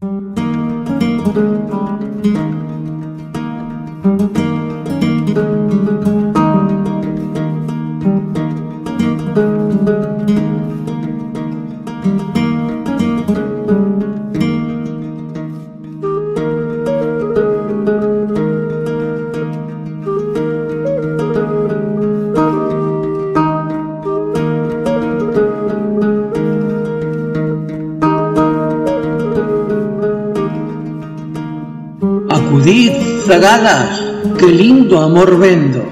Acudid, zagalas, qué lindo amor vendo.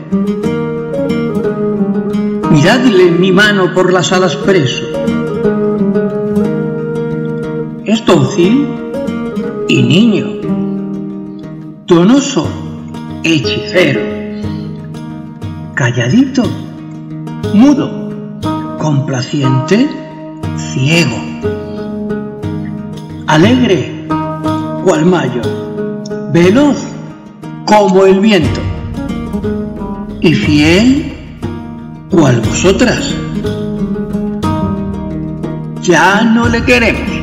Miradle mi mano por las alas preso. Es dócil y niño, donoso, hechicero, calladito, mudo, complaciente, ciego, alegre, cual mayo, veloz como el viento y fiel cual vosotras. Ya no le queremos.